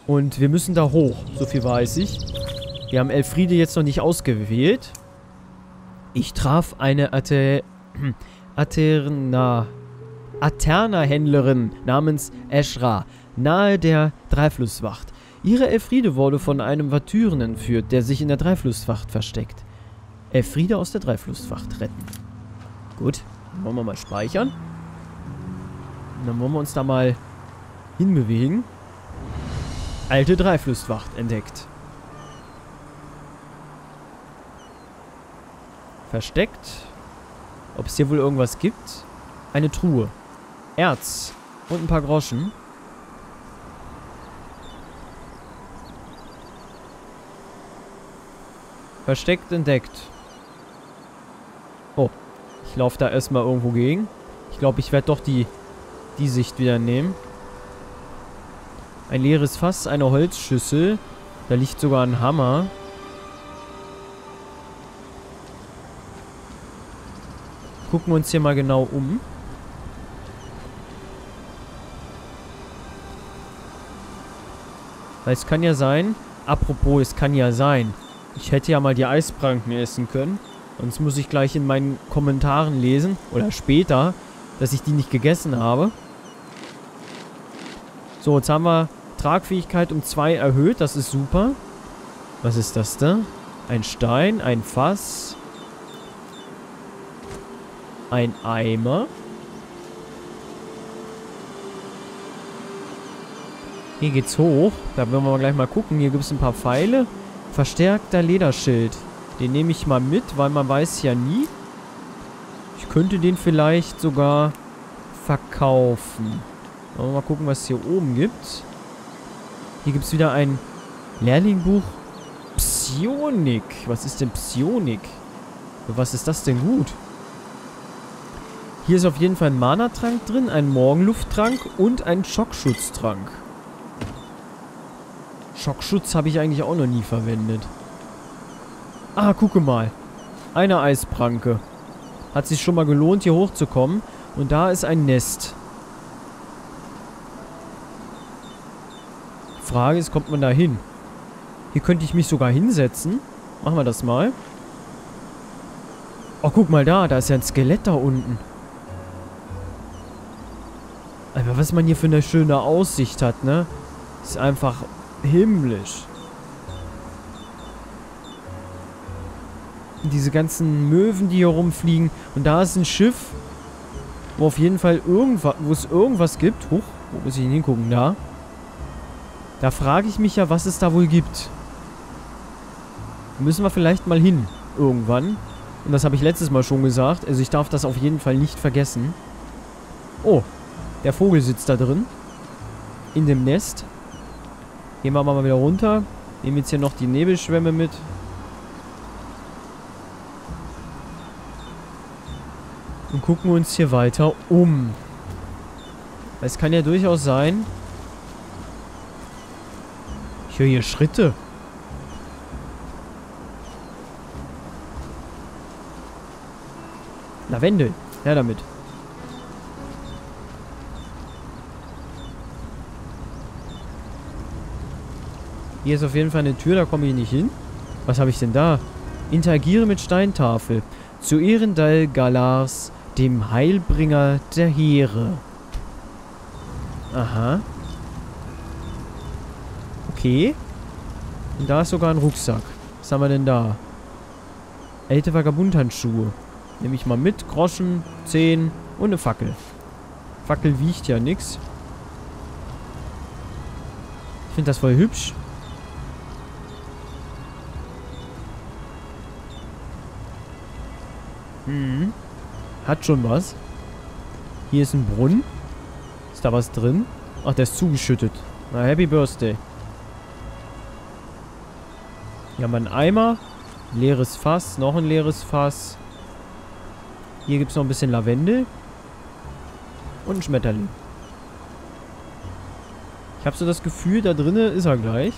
Und wir müssen da hoch. So viel weiß ich. Wir haben Elfriede jetzt noch nicht ausgewählt. Ich traf eine Aterna-Händlerin namens Eschra, nahe der Dreiflusswacht. Ihre Elfriede wurde von einem Watyren entführt, der sich in der Dreiflusswacht versteckt. Elfriede aus der Dreiflusswacht retten. Gut, dann wollen wir mal speichern. Und dann wollen wir uns da mal hinbewegen. Alte Dreiflusswacht entdeckt. Versteckt. Ob es hier wohl irgendwas gibt? Eine Truhe. Erz. Und ein paar Groschen. Versteckt, entdeckt. Oh. Ich laufe da erstmal irgendwo gegen. Ich glaube, ich werde doch die Sicht wieder nehmen. Ein leeres Fass, eine Holzschüssel. Da liegt sogar ein Hammer. Gucken wir uns hier mal genau um. Weil es kann ja sein... Apropos, es kann ja sein. Ich hätte ja mal die Eispranken essen können. Sonst muss ich gleich in meinen Kommentaren lesen. Oder später. Dass ich die nicht gegessen habe. So, jetzt haben wir Tragfähigkeit um 2 erhöht. Das ist super. Was ist das da? Ein Stein, ein Fass. Ein Eimer. Hier geht's hoch. Da werden wir gleich mal gucken. Hier gibt es ein paar Pfeile. Verstärkter Lederschild. Den nehme ich mal mit, weil man weiß ja nie. Ich könnte den vielleicht sogar verkaufen. Mal gucken, was es hier oben gibt. Hier gibt es wieder ein Lehrlingbuch. Psionik. Was ist denn Psionik? Für was ist das denn gut? Hier ist auf jeden Fall ein Mana-Trank drin, ein Morgenlufttrank und ein Schockschutztrank. Schockschutz habe ich eigentlich auch noch nie verwendet. Ah, gucke mal. Eine Eispranke. Hat sich schon mal gelohnt, hier hochzukommen. Und da ist ein Nest. Die Frage ist, kommt man da hin? Hier könnte ich mich sogar hinsetzen. Machen wir das mal. Oh, guck mal da. Da ist ja ein Skelett da unten. Aber was man hier für eine schöne Aussicht hat, ne? Ist einfach himmlisch. Diese ganzen Möwen, die hier rumfliegen. Und da ist ein Schiff, wo auf jeden Fall irgendwas gibt. Huch, wo muss ich denn hingucken? Da. Da frage ich mich ja, was es da wohl gibt. Da müssen wir vielleicht mal hin. Irgendwann. Und das habe ich letztes Mal schon gesagt. Also ich darf das auf jeden Fall nicht vergessen. Oh. Der Vogel sitzt da drin. In dem Nest. Gehen wir mal wieder runter. Nehmen jetzt hier noch die Nebelschwämme mit. Und gucken uns hier weiter um. Es kann ja durchaus sein... Ich höre hier Schritte. Lavendel. Ja, damit. Hier ist auf jeden Fall eine Tür, da komme ich nicht hin. Was habe ich denn da? Interagiere mit Steintafel. Zu Ehren Dal-Galars, dem Heilbringer der Heere. Aha. Okay. Und da ist sogar ein Rucksack. Was haben wir denn da? Alte Vagabundhandschuhe. Nehme ich mal mit. Groschen, 10 und eine Fackel. Fackel wiegt ja nix. Ich finde das voll hübsch. Mhm. Hat schon was. Hier ist ein Brunnen. Ist da was drin? Ach, der ist zugeschüttet. Na, Happy Birthday. Hier haben wir einen Eimer. Leeres Fass. Noch ein leeres Fass. Hier gibt es noch ein bisschen Lavendel. Und ein Schmetterling. Ich habe so das Gefühl, da drinnen ist er gleich.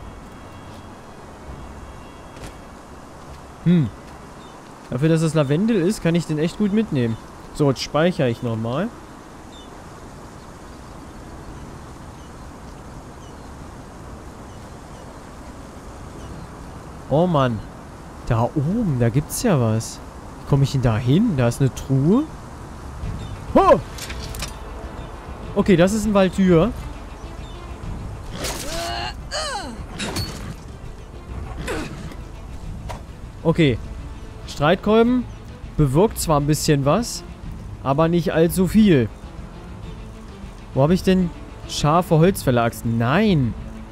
Dafür, dass es Lavendel ist, kann ich den echt gut mitnehmen. So, jetzt speichere ich nochmal. Oh Mann. Da oben, da gibt's ja was. Wie komme ich denn da hin? Da ist eine Truhe. Oh! Okay, das ist ein Waltür. Okay. Streitkolben bewirkt zwar ein bisschen was, aber nicht allzu viel. Wo habe ich denn scharfe Holzfällerachsen? Nein!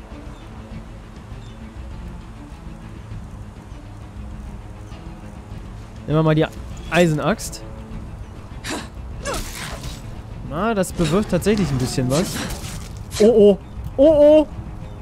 Nehmen wir mal die Eisenaxt. Na, das bewirkt tatsächlich ein bisschen was. Oh, oh. Oh, oh.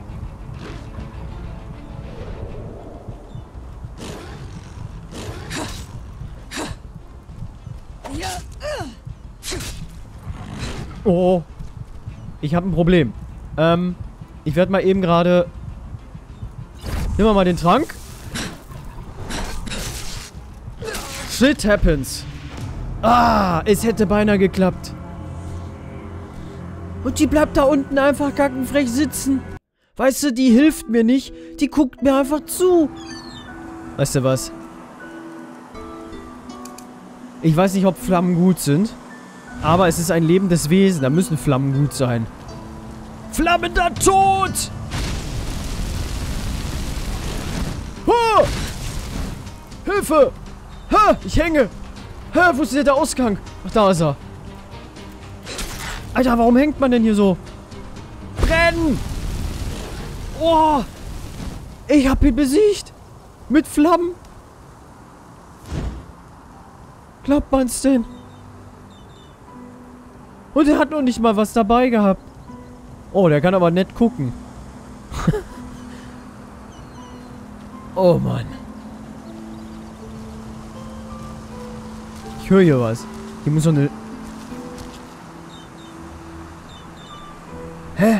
Oh. Ich habe ein Problem. Ich werde mal eben gerade... Nehmen wir mal den Trank. Shit happens. Ah, es hätte beinahe geklappt. Und die bleibt da unten einfach kackenfrech sitzen. Weißt du, die hilft mir nicht. Die guckt mir einfach zu. Weißt du was? Ich weiß nicht, ob Flammen gut sind. Aber es ist ein lebendes Wesen. Da müssen Flammen gut sein. Flammender Tod! Ha! Hilfe! Ha! Ich hänge! Ha! Wo ist denn der Ausgang? Ach, da ist er. Alter, warum hängt man denn hier so? Brennen! Oh! Ich hab ihn besiegt! Mit Flammen! Glaubt man's denn? Und er hat noch nicht mal was dabei gehabt. Oh, der kann aber nett gucken. Oh, Mann. Ich höre hier was. Hier muss so eine... Hä?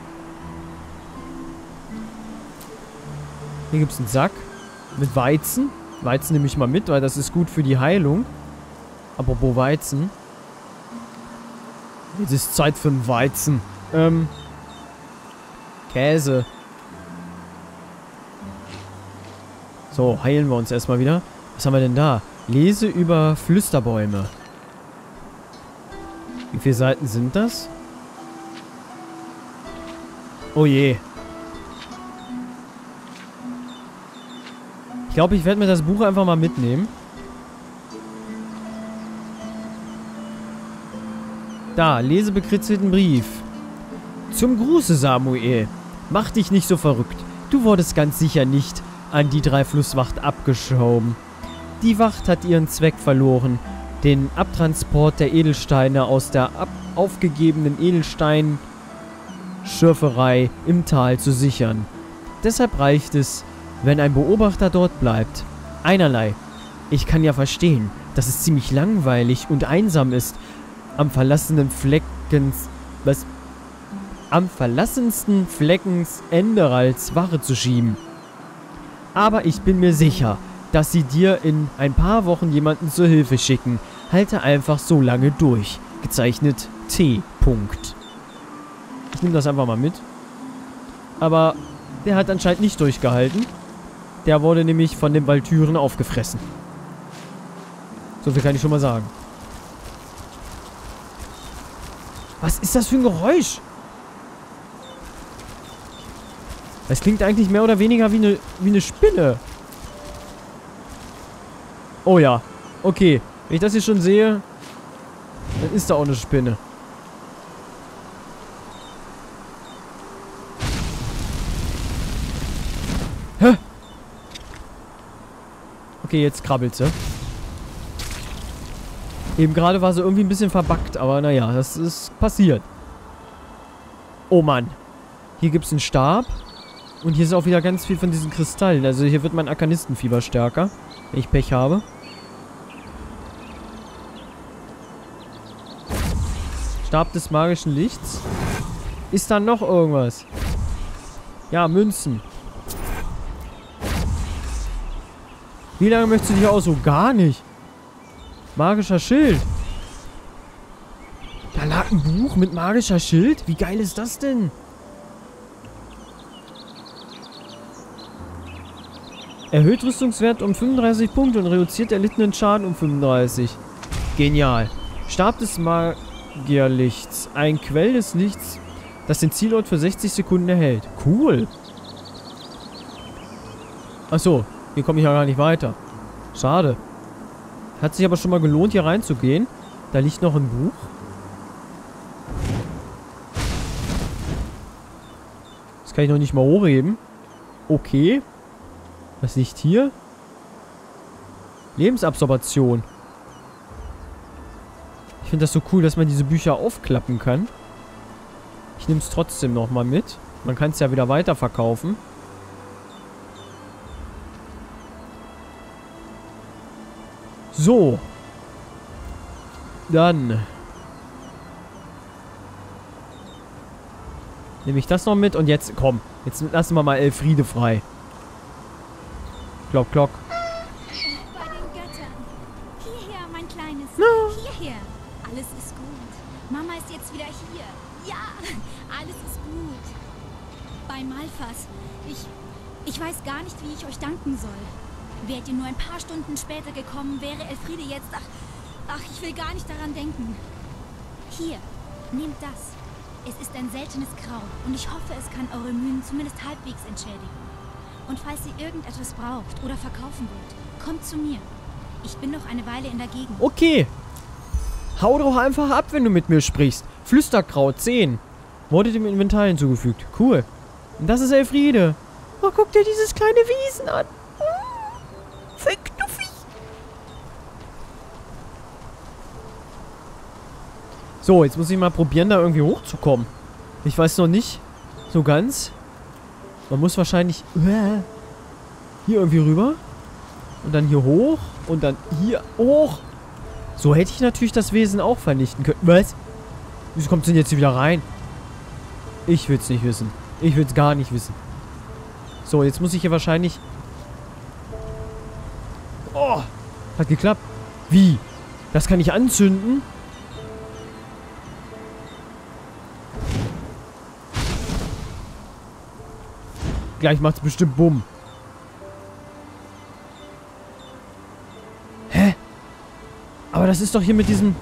Hier gibt es einen Sack mit Weizen. Weizen nehme ich mal mit, weil das ist gut für die Heilung. Apropos Weizen. Jetzt ist Zeit für einen Weizen. Käse. So, heilen wir uns erstmal wieder. Was haben wir denn da? Lese über Flüsterbäume. Wie viele Seiten sind das? Oh je. Ich glaube, ich werde mir das Buch einfach mal mitnehmen. Da, lese bekritzelten Brief. Zum Gruße, Samuel. Mach dich nicht so verrückt. Du wurdest ganz sicher nicht an die Dreiflusswacht abgeschoben. Die Wacht hat ihren Zweck verloren, den Abtransport der Edelsteine aus der aufgegebenen Edelsteinschürferei im Tal zu sichern. Deshalb reicht es, wenn ein Beobachter dort bleibt. Einerlei. Ich kann ja verstehen, dass es ziemlich langweilig und einsam ist, am verlassensten Fleckens Enderals Wache zu schieben. Aber ich bin mir sicher, dass sie dir in ein paar Wochen jemanden zur Hilfe schicken. Halte einfach so lange durch. Gezeichnet T. Ich nehme das einfach mal mit. Aber der hat anscheinend nicht durchgehalten. Der wurde nämlich von den Waltüren aufgefressen. So viel kann ich schon mal sagen. Was ist das für ein Geräusch? Es klingt eigentlich mehr oder weniger wie eine Spinne. Oh ja. Okay. Wenn ich das hier schon sehe, dann ist da auch eine Spinne. Hä? Okay, jetzt krabbelt sie. Eben gerade war sie irgendwie ein bisschen verbuggt, aber naja, das ist passiert. Oh Mann. Hier gibt es einen Stab. Und hier ist auch wieder ganz viel von diesen Kristallen. Also hier wird mein Arkanistenfieber stärker, wenn ich Pech habe. Stab des magischen Lichts. Ist da noch irgendwas? Ja, Münzen. Wie lange möchtest du dich ausruhen? Gar nicht. Magischer Schild. Da lag ein Buch mit magischer Schild? Wie geil ist das denn? Erhöht Rüstungswert um 35 Punkte und reduziert erlittenen Schaden um 35. Genial. Stab des Magierlichts. Ein Quell des Lichts, das den Zielort für 60 Sekunden erhält. Cool. Achso, hier komme ich ja gar nicht weiter. Schade. Hat sich aber schon mal gelohnt, hier reinzugehen. Da liegt noch ein Buch. Das kann ich noch nicht mal hochheben. Okay. Was liegt hier? Lebensabsorption. Ich finde das so cool, dass man diese Bücher aufklappen kann. Ich nehme es trotzdem nochmal mit. Man kann es ja wieder weiterverkaufen. So. Dann nehme ich das noch mit und jetzt, komm, jetzt lassen wir mal Elfriede frei. Klock, klock. Bei den Göttern. Hierher, mein Kleines. No. Hierher. Alles ist gut. Mama ist jetzt wieder hier. Ja, alles ist gut. Bei Malphas. Ich weiß gar nicht, wie ich euch danken soll. Wärt ihr nur ein paar Stunden später gekommen, wäre Elfriede jetzt... Ach, ich will gar nicht daran denken. Hier, nehmt das. Es ist ein seltenes Grau und ich hoffe, es kann eure Mühen zumindest halbwegs entschädigen. Und falls ihr irgendetwas braucht oder verkaufen wollt, kommt zu mir. Ich bin noch eine Weile in der Gegend. Okay. Hau doch einfach ab, wenn du mit mir sprichst. Flüsterkraut 10. Wurde dem Inventar hinzugefügt. Cool. Und das ist Elfriede. Oh, guck dir dieses kleine Wesen an. Voll knuffig. So, jetzt muss ich mal probieren, da irgendwie hochzukommen. Ich weiß noch nicht so ganz. Man muss wahrscheinlich hier irgendwie rüber. Und dann hier hoch. Und dann hier hoch. So hätte ich natürlich das Wesen auch vernichten können. Was? Wieso kommt es denn jetzt hier wieder rein? Ich will es nicht wissen. Ich will es gar nicht wissen. So, jetzt muss ich hier wahrscheinlich... Oh, hat geklappt. Wie? Das kann ich anzünden? Gleich macht es bestimmt Bumm. Hä? Aber das ist doch hier mit diesem...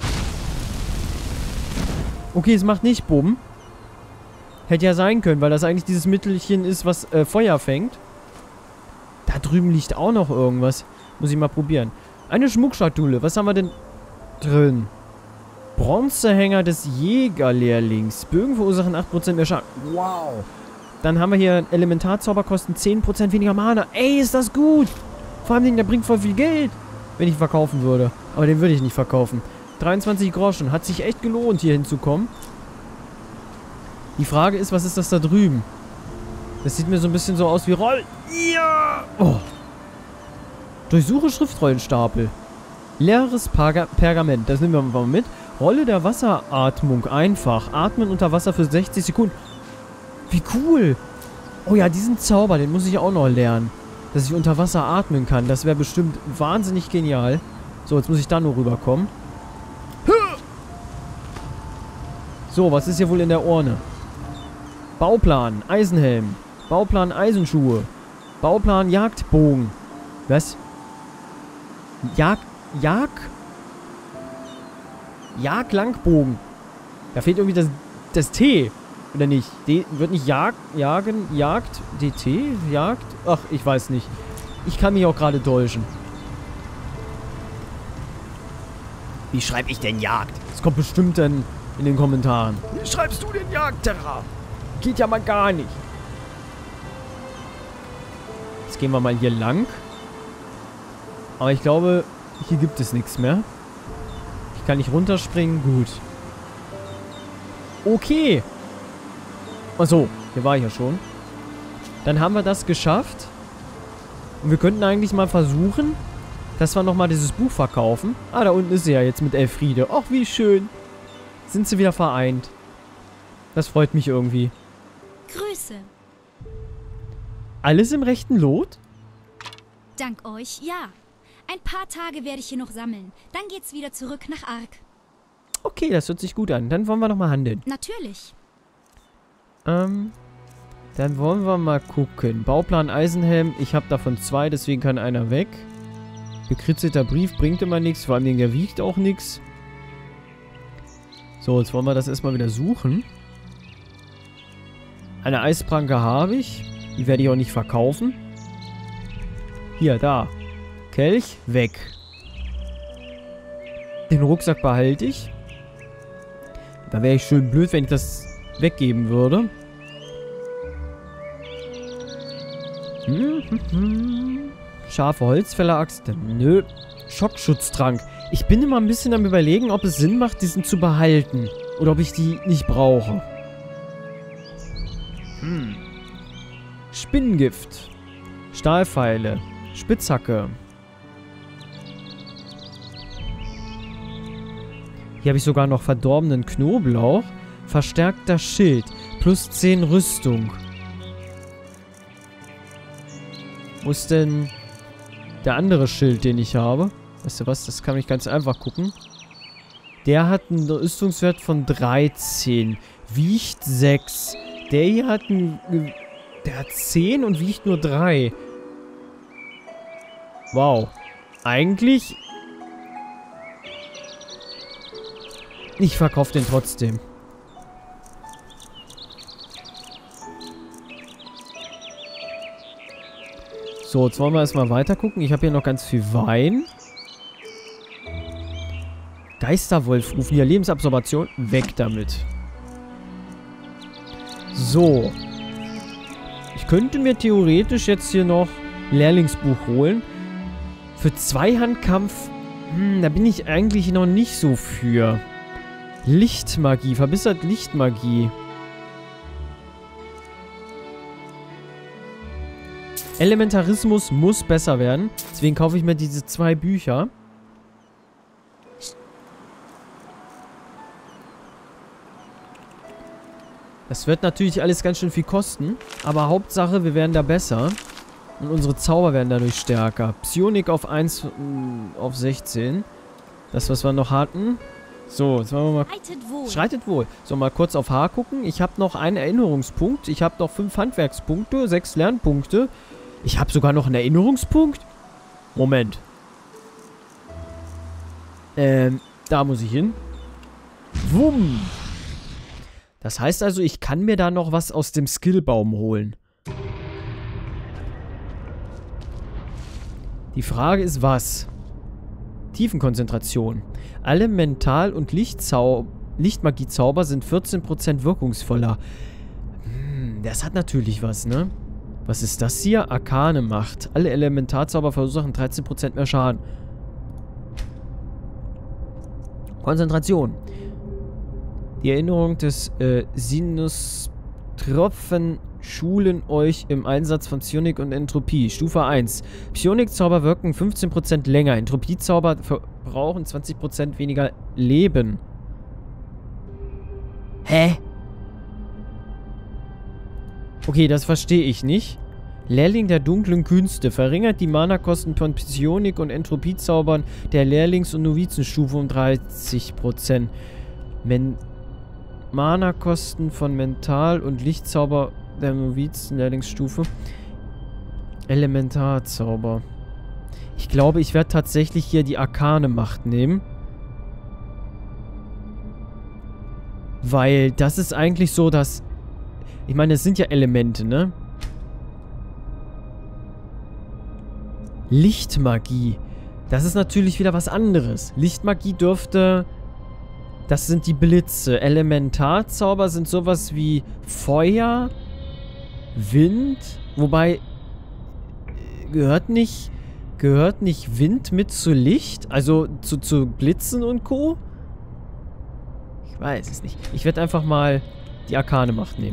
Okay, es macht nicht Bumm. Hätte ja sein können, weil das eigentlich dieses Mittelchen ist, was Feuer fängt. Da drüben liegt auch noch irgendwas. Muss ich mal probieren. Eine Schmuckschatulle. Was haben wir denn drin? Bronzehänger des Jägerlehrlings. Bögen verursachen 8% mehr Schaden. Wow. Dann haben wir hier Elementarzauber, kosten 10% weniger Mana. Ey, ist das gut. Vor allem, der bringt voll viel Geld. Wenn ich verkaufen würde. Aber den würde ich nicht verkaufen. 23 Groschen. Hat sich echt gelohnt, hier hinzukommen. Die Frage ist, was ist das da drüben? Das sieht mir so ein bisschen so aus wie Roll... Ja! Oh. Durchsuche Schriftrollenstapel. Leeres Pergament. Das nehmen wir mal mit. Rolle der Wasseratmung. Einfach. Atmen unter Wasser für 60 Sekunden. Wie cool. Oh ja, diesen Zauber, den muss ich auch noch lernen. Dass ich unter Wasser atmen kann. Das wäre bestimmt wahnsinnig genial. So, jetzt muss ich da nur rüberkommen. So, was ist hier wohl in der Urne? Bauplan, Eisenhelm. Bauplan, Eisenschuhe. Bauplan, Jagdbogen. Was? Jagdlangbogen. Da fehlt irgendwie das T. Oder nicht? Wird nicht Jagd? DT? Jagd? Ach, ich weiß nicht. Ich kann mich auch gerade täuschen. Wie schreibe ich denn Jagd? Das kommt bestimmt dann in den Kommentaren. Wie schreibst du denn Jagd, Terra? Geht ja mal gar nicht. Jetzt gehen wir mal hier lang. Aber ich glaube, hier gibt es nichts mehr. Ich kann nicht runterspringen. Gut. Okay. Achso, hier war ich ja schon. Dann haben wir das geschafft. Und wir könnten eigentlich mal versuchen, dass wir nochmal dieses Buch verkaufen. Ah, da unten ist sie ja jetzt mit Elfriede. Ach, wie schön. Sind sie wieder vereint. Das freut mich irgendwie. Grüße. Alles im rechten Lot? Dank euch, ja. Ein paar Tage werde ich hier noch sammeln. Dann geht's wieder zurück nach Ark. Okay, das hört sich gut an. Dann wollen wir nochmal handeln. Natürlich. Dann Dann wollen wir mal gucken. Bauplan Eisenhelm. Ich habe davon 2, deswegen kann einer weg. Bekritzelter Brief bringt immer nichts. Vor allem, der wiegt auch nichts. So, jetzt wollen wir das erstmal wieder suchen. Eine Eispranke habe ich. Die werde ich auch nicht verkaufen. Hier, da. Kelch, weg. Den Rucksack behalte ich. Da wäre ich schön blöd, wenn ich das weggeben würde. Scharfe Holzfälleraxt. Nö. Schockschutztrank. Ich bin immer ein bisschen am Überlegen, ob es Sinn macht, diesen zu behalten. Oder ob ich die nicht brauche. Spinnengift. Stahlpfeile. Spitzhacke. Hier habe ich sogar noch verdorbenen Knoblauch. Verstärkter Schild. Plus 10 Rüstung. Wo ist denn der andere Schild, den ich habe? Weißt du was? Das kann ich ganz einfach gucken. Der hat einen Rüstungswert von 13. Wiegt 6. Der hier hat einen... Der hat 10 und wiegt nur 3. Wow. Eigentlich... Ich verkaufe den trotzdem. So, jetzt wollen wir erstmal weiter gucken. Ich habe hier noch ganz viel Wein. Geisterwolf rufen hier. Lebensabsorption. Weg damit. So. Ich könnte mir theoretisch jetzt hier noch Lehrlingsbuch holen. Für Zweihandkampf. Da bin ich eigentlich noch nicht so für. Lichtmagie. Verbessert Lichtmagie. Elementarismus muss besser werden. Deswegen kaufe ich mir diese 2 Bücher. Das wird natürlich alles ganz schön viel kosten. Aber Hauptsache, wir werden da besser. Und unsere Zauber werden dadurch stärker. Psionik auf 1 auf 16. Das, was wir noch hatten. So, jetzt wollen wir mal... Schreitet wohl. So, mal kurz auf H gucken. Ich habe noch einen Erinnerungspunkt. Ich habe noch 5 Handwerkspunkte, 6 Lernpunkte. Ich habe sogar noch einen Erinnerungspunkt. Moment. Da muss ich hin. Wumm. Das heißt also, ich kann mir da noch was aus dem Skillbaum holen. Die Frage ist, was? Tiefenkonzentration. Alle Mental- und Lichtmagiezauber sind 14% wirkungsvoller. Das hat natürlich was, ne? Was ist das hier? Arkane Macht. Alle Elementarzauber verursachen 13% mehr Schaden. Konzentration. Die Erinnerung des Sinustrophen schulen euch im Einsatz von Psionik und Entropie. Stufe 1. Psionikzauber wirken 15% länger. Entropiezauber verbrauchen 20% weniger Leben. Hä? Okay, das verstehe ich nicht. Lehrling der dunklen Künste. Verringert die Mana-Kosten von Psionik- und Entropiezaubern der Lehrlings- und Novizenstufe um 30%. Mana-Kosten von Mental- und Lichtzauber der Novizen-Lehrlingsstufe. Elementarzauber. Ich glaube, ich werde tatsächlich hier die Arkane Macht nehmen. Weil das ist eigentlich so, dass... Ich meine, es sind ja Elemente, ne? Lichtmagie. Das ist natürlich wieder was anderes. Lichtmagie dürfte... Das sind die Blitze. Elementarzauber sind sowas wie Feuer, Wind. Wobei... Gehört nicht Wind mit zu Licht? Also zu Blitzen und Co.? Ich weiß es nicht. Ich werde einfach mal die Arkane Macht nehmen.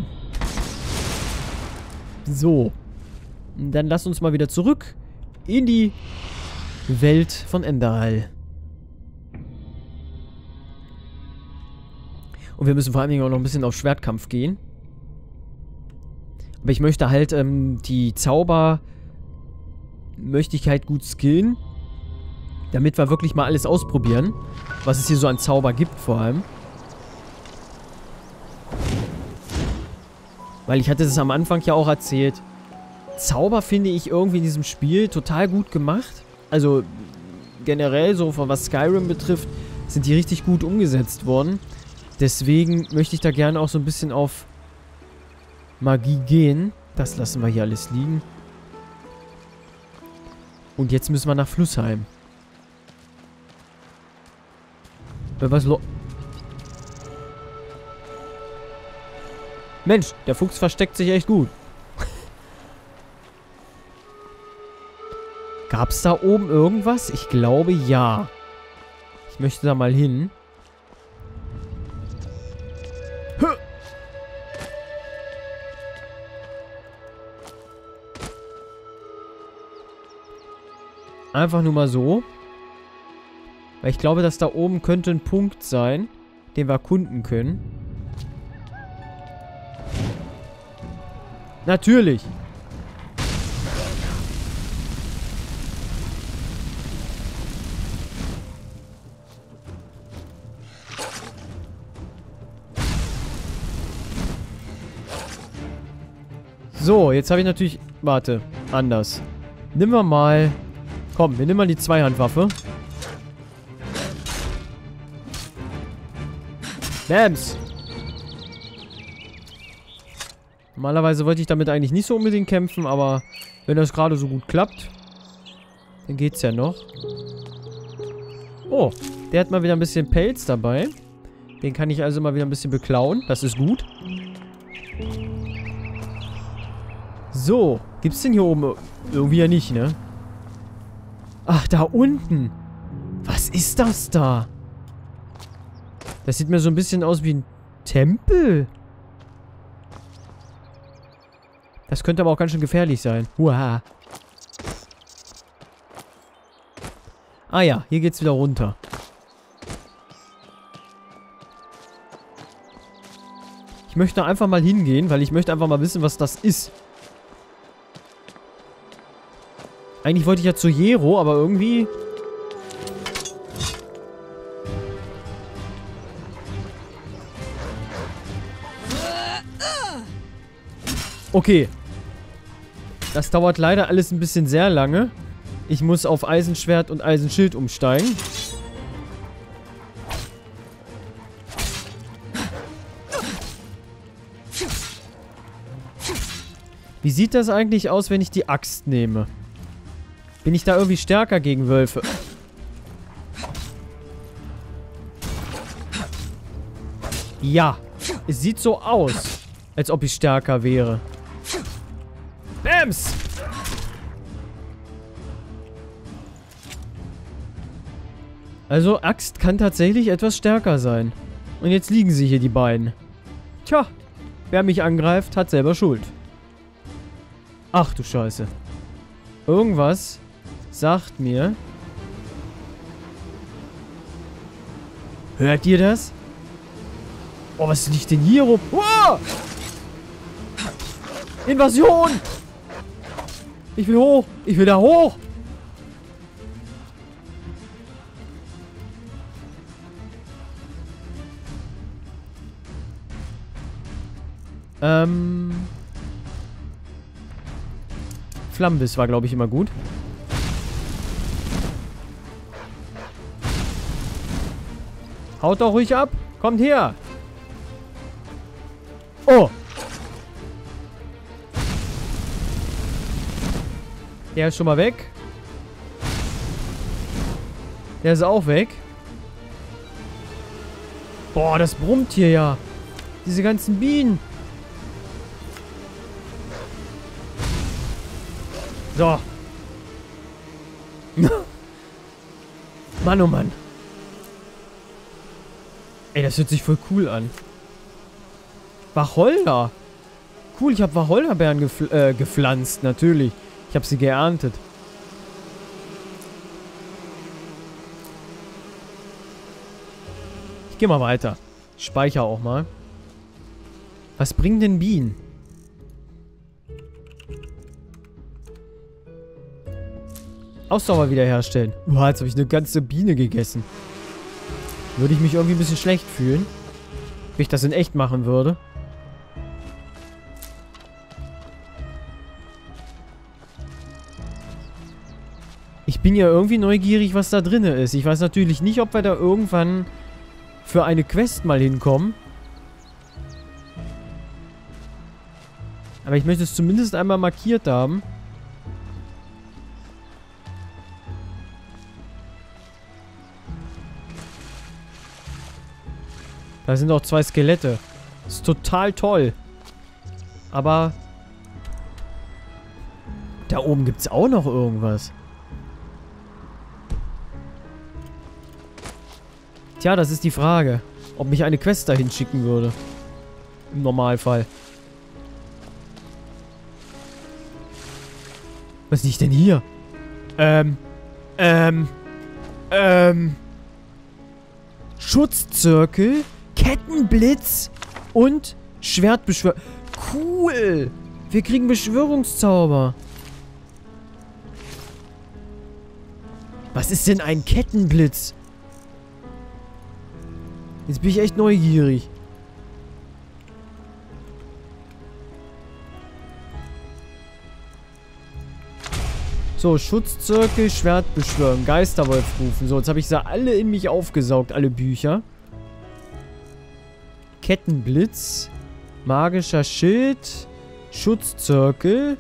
So. Dann lass uns mal wieder zurück in die Welt von Enderhall. Und wir müssen vor allen Dingen auch noch ein bisschen auf Schwertkampf gehen. Aber ich möchte halt die Zauber möchte ich halt gut skillen. Damit wir wirklich mal alles ausprobieren. Was es hier so an Zauber gibt vor allem. Weil ich hatte es am Anfang ja auch erzählt. Zauber finde ich irgendwie in diesem Spiel total gut gemacht. Also generell so von was Skyrim betrifft, sind die richtig gut umgesetzt worden. Deswegen möchte ich da gerne auch so ein bisschen auf Magie gehen. Das lassen wir hier alles liegen. Und jetzt müssen wir nach Flussheim. Mensch, der Fuchs versteckt sich echt gut. Gab's da oben irgendwas? Ich glaube, ja. Ich möchte da mal hin. Einfach nur mal so. Weil ich glaube, dass da oben könnte ein Punkt sein, den wir erkunden können. Natürlich. So, jetzt habe ich natürlich... Warte, anders. Nimm wir mal... Komm, wir nehmen mal die Zweihandwaffe. Bams! Normalerweise wollte ich damit eigentlich nicht so unbedingt kämpfen, aber wenn das gerade so gut klappt, dann geht's ja noch. Oh, der hat mal wieder ein bisschen Pelz dabei. Den kann ich also mal wieder ein bisschen beklauen. Das ist gut. So, gibt's den hier oben? Irgendwie ja nicht, ne? Ach, da unten. Was ist das da? Das sieht mir so ein bisschen aus wie ein Tempel. Das könnte aber auch ganz schön gefährlich sein. Uah. Ah ja, hier geht's wieder runter. Ich möchte einfach mal hingehen, weil ich möchte einfach mal wissen, was das ist. Eigentlich wollte ich ja zu Jero, aber irgendwie... Okay. Das dauert leider alles ein bisschen sehr lange. Ich muss auf Eisenschwert und Eisenschild umsteigen. Wie sieht das eigentlich aus, wenn ich die Axt nehme? Bin ich da irgendwie stärker gegen Wölfe? Ja. Es sieht so aus, als ob ich stärker wäre. Bams! Also, Axt kann tatsächlich etwas stärker sein. Und jetzt liegen sie hier, die beiden. Tja, wer mich angreift, hat selber Schuld. Ach du Scheiße. Irgendwas sagt mir... Hört ihr das? Oh, was liegt denn hier rum? Oh! Invasion! Ich will hoch! Ich will da hoch! Flammenbiss war, glaube ich, immer gut. Haut doch ruhig ab! Kommt her! Oh! Der ist schon mal weg. Der ist auch weg. Boah, das brummt hier ja. Diese ganzen Bienen. So. Mann, oh Mann. Ey, das hört sich voll cool an. Wacholder. Cool, ich habe Wacholderbeeren gepflanzt, natürlich. Ich habe sie geerntet. Ich gehe mal weiter. Ich speichere auch mal. Was bringen denn Bienen? Ausdauer wiederherstellen. Boah, jetzt habe ich eine ganze Biene gegessen. Würde ich mich irgendwie ein bisschen schlecht fühlen. Wenn ich das in echt machen würde. Ich bin ja irgendwie neugierig, was da drin ist. Ich weiß natürlich nicht, ob wir da irgendwann für eine Quest mal hinkommen. Aber ich möchte es zumindest einmal markiert haben. Da sind auch 2 Skelette. Ist total toll. Aber da oben gibt es auch noch irgendwas. Tja, das ist die Frage. Ob mich eine Quest dahin schicken würde. Im Normalfall. Was liegt denn hier? Schutzzirkel, Kettenblitz und Schwertbeschwörung. Cool! Wir kriegen Beschwörungszauber. Was ist denn ein Kettenblitz? Jetzt bin ich echt neugierig. So, Schutzzirkel, Schwert beschwören, Geisterwolf rufen. So, jetzt habe ich sie alle in mich aufgesaugt, alle Bücher. Kettenblitz, magischer Schild, Schutzzirkel,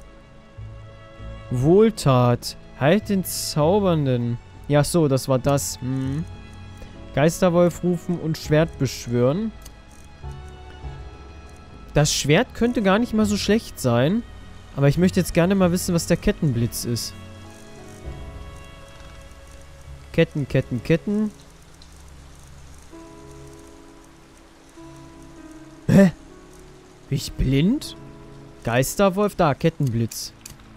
Wohltat, halt den Zaubernden. Ja, so, das war das. Geisterwolf rufen und Schwert beschwören. Das Schwert könnte gar nicht mal so schlecht sein. Aber ich möchte jetzt gerne mal wissen, was der Kettenblitz ist. Ketten, Ketten, Ketten. Hä? Bin ich blind? Geisterwolf, da, Kettenblitz.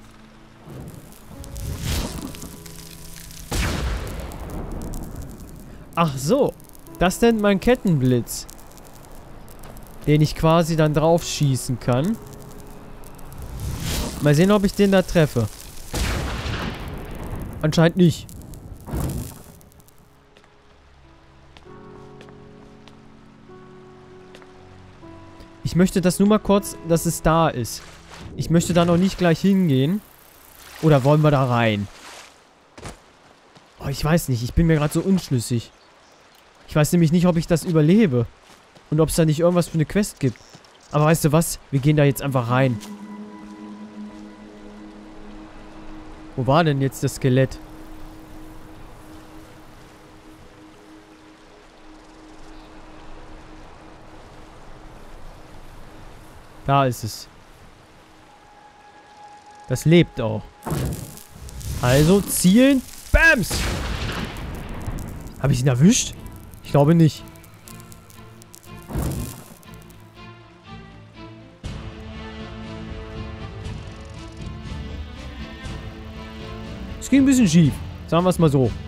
Ach so, das nennt man Kettenblitz. Den ich quasi dann drauf schießen kann. Mal sehen, ob ich den da treffe. Anscheinend nicht. Ich möchte das nur mal kurz, dass es da ist. Ich möchte da noch nicht gleich hingehen. Oder wollen wir da rein? Oh, ich weiß nicht. Ich bin mir gerade so unschlüssig. Ich weiß nämlich nicht, ob ich das überlebe. Und ob es da nicht irgendwas für eine Quest gibt. Aber weißt du was? Wir gehen da jetzt einfach rein. Wo war denn jetzt das Skelett? Da ist es. Das lebt auch. Also zielen. Bams! Habe ich ihn erwischt? Ich glaube nicht. Es ging ein bisschen schief. Sagen wir es mal so.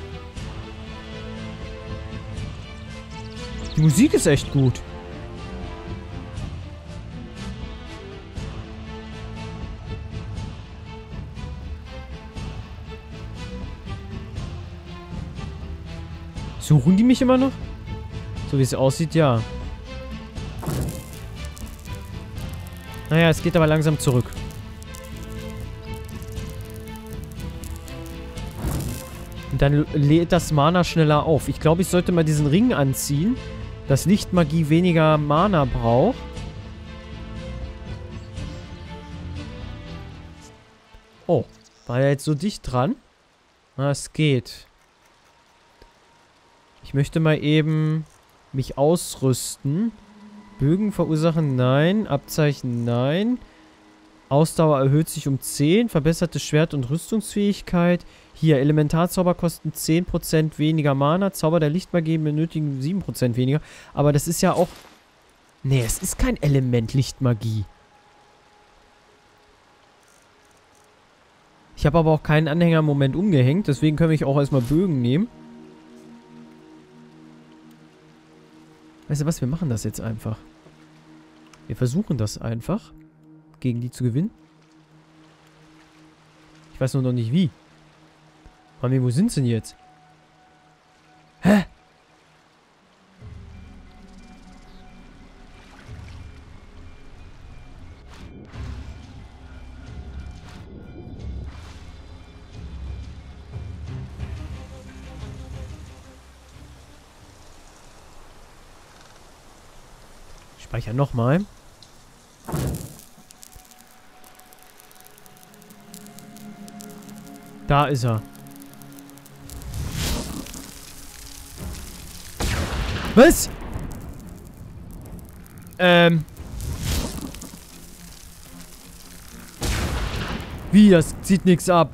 Die Musik ist echt gut. Suchen die mich immer noch? So wie es aussieht, ja. Naja, es geht aber langsam zurück. Und dann lädt das Mana schneller auf. Ich glaube, ich sollte mal diesen Ring anziehen, dass Lichtmagie weniger Mana braucht. Oh, war er jetzt so dicht dran? Na, es geht. Ich möchte mal eben mich ausrüsten. Bögen verursachen, nein. Abzeichen, nein. Ausdauer erhöht sich um 10. Verbesserte Schwert- und Rüstungsfähigkeit. Hier, Elementarzauber kosten 10% weniger Mana. Zauber der Lichtmagie benötigen 7% weniger. Aber das ist ja auch... Nee, es ist kein Element Lichtmagie. Ich habe aber auch keinen Anhänger im Moment umgehängt. Deswegen können wir auch erstmal Bögen nehmen. Weißt du was, wir machen das jetzt einfach. Wir versuchen das einfach, gegen die zu gewinnen. Ich weiß nur noch nicht wie. Mami, wo sind sie denn jetzt? Hä? Speichern nochmal. Da ist er. Was? Wie, das zieht nichts ab?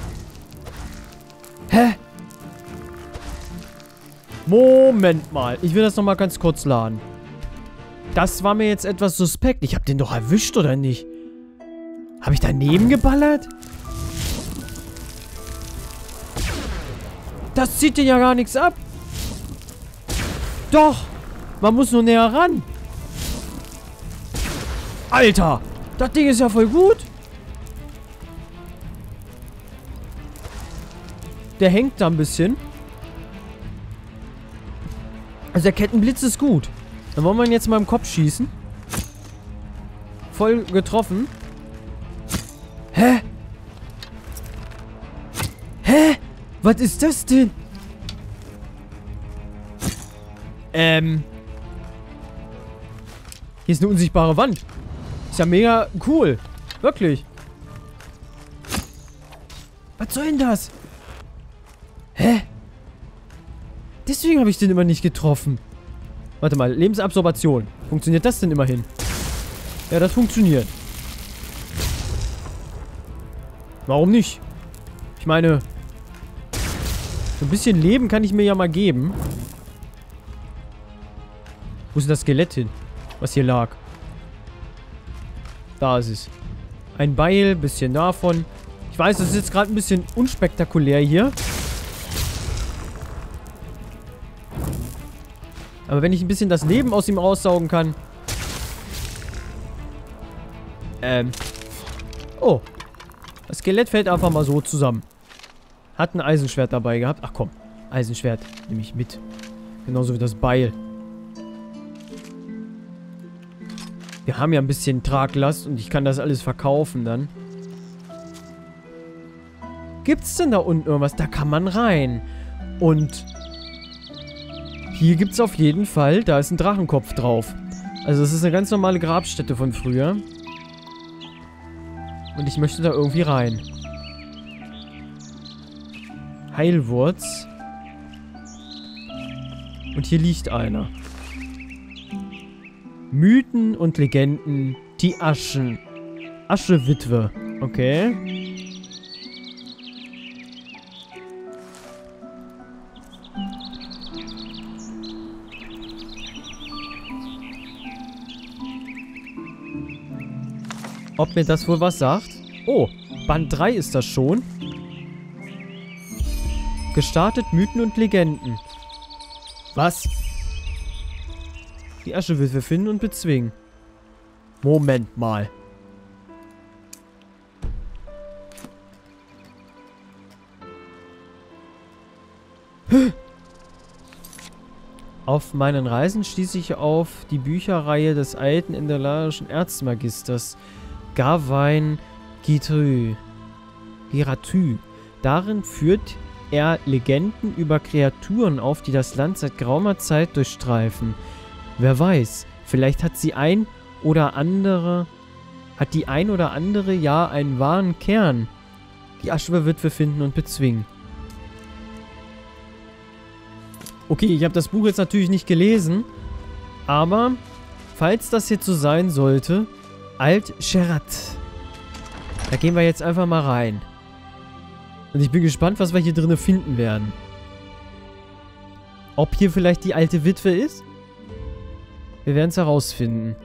Hä? Moment mal. Ich will das nochmal ganz kurz laden. Das war mir jetzt etwas suspekt. Ich hab den doch erwischt, oder nicht? Habe ich daneben geballert? Das zieht den ja gar nichts ab. Doch. Man muss nur näher ran. Alter. Das Ding ist ja voll gut. Der hängt da ein bisschen. Also der Kettenblitz ist gut. Dann wollen wir ihn jetzt mal im Kopf schießen. Voll getroffen. Hä? Hä? Was ist das denn? Hier ist eine unsichtbare Wand. Ist ja mega cool. Wirklich. Was soll denn das? Hä? Deswegen habe ich den immer nicht getroffen. Warte mal, Lebensabsorption. Funktioniert das denn immerhin? Ja, das funktioniert. Warum nicht? Ich meine, so ein bisschen Leben kann ich mir ja mal geben. Wo ist denn das Skelett hin? Was hier lag? Da ist es. Ein Beil, bisschen davon. Ich weiß, das ist jetzt gerade ein bisschen unspektakulär hier. Aber wenn ich ein bisschen das Leben aus ihm raussaugen kann. Oh. Das Skelett fällt einfach mal so zusammen. Hat ein Eisenschwert dabei gehabt. Ach komm. Eisenschwert nehme ich mit. Genauso wie das Beil. Wir haben ja ein bisschen Traglast und ich kann das alles verkaufen dann. Gibt's denn da unten irgendwas? Da kann man rein. Und hier gibt's auf jeden Fall, da ist ein Drachenkopf drauf. Also das ist eine ganz normale Grabstätte von früher. Und ich möchte da irgendwie rein. Heilwurz. Und hier liegt einer. Mythen und Legenden, die Aschen. Aschewitwe. Okay. Ob mir das wohl was sagt? Oh, Band 3 ist das schon. Gestartet Mythen und Legenden. Was? Die Aschewitwe finden und bezwingen. Moment mal. Auf meinen Reisen stieß ich auf die Bücherreihe des alten indolarischen Erzmagisters Gawain Giratü. Darin führt er Legenden über Kreaturen auf, die das Land seit geraumer Zeit durchstreifen. Wer weiß, vielleicht hat die ein oder andere ja einen wahren Kern. Die Aschewitwe finden und bezwingen. Okay, ich habe das Buch jetzt natürlich nicht gelesen, aber falls das jetzt so sein sollte, Alt-Sherat. Da gehen wir jetzt einfach mal rein. Und ich bin gespannt, was wir hier drinnen finden werden. Ob hier vielleicht die alte Witwe ist? Wir werden es herausfinden.